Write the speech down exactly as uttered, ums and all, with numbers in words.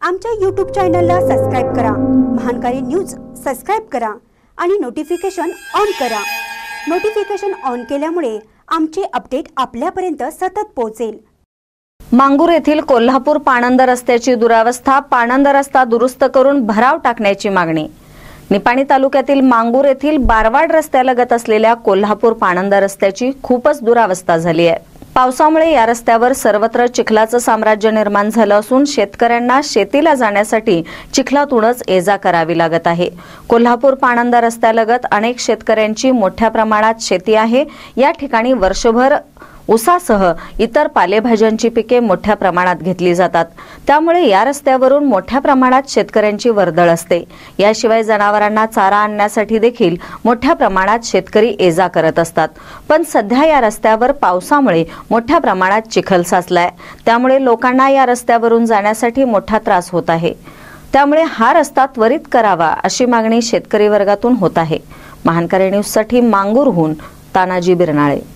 आमच्या यूट्यूब चॅनलला सबस्क्राइब करा, महानकारी न्यूज सबस्क्राइब करा आणि नोटिफिकेशन ऑन करा। नोटिफिकेशन ऑन केल्यामुळे आमचे अपडेट आपल्यापर्यंत सतत पोहोचेल। मांगूर येथील कोल्हापूर पाणंद रस्त्याची दुरावस्था, पाणंद रस्ता दुरुस्त करून भराव टाकण्याची मागणी। निपाणी तालुक्यातील मांगूर येथील बारवाड रस्त्यालगत असलेल्या कोल्हापूर पाणंद रस्त्याची खूपच दुरावस्था झाली आहे। पावसामुळे या रस्त्यावर सर्वत्र चिखलाचं साम्राज्य निर्माण झालं असून शेतकऱ्यांना शेतीला जाण्यासाठी चिखलातूनच ये-जा करावी लागत आहे। कोल्हापूर पाणंद रस्त्यालगत अनेक शेतकऱ्यांची मोठ्या प्रमाणात शेती आहे। या ठिकाणी वर्षभर ऊसासह इतर पालेभाज्यांची पिके मोठ्या प्रमाणात घेतली जातात, त्यामुळे या रस्त्यावरून मोठ्या प्रमाणात शेतकऱ्यांची वर्दळ असते। याशिवाय जनावरांना चारा आणण्यासाठी देखील मोठ्या प्रमाणात शेतकरी ये-जा करत असतात। पण सध्या या रस्त्यावर पावसामुळे मोठ्या प्रमाणात चिखल साचलाय, त्यामुळे लोकांना या रस्त्यावरून जाण्यासाठी मोठा त्रास होत आहे। त्यामुळे हा रस्ता त्वरित करावा अशी मागणी शेतकरी वर्गातून होत आहे। महानकारी न्यूजसाठी मांगूरहून तानाजी बिरनाळे।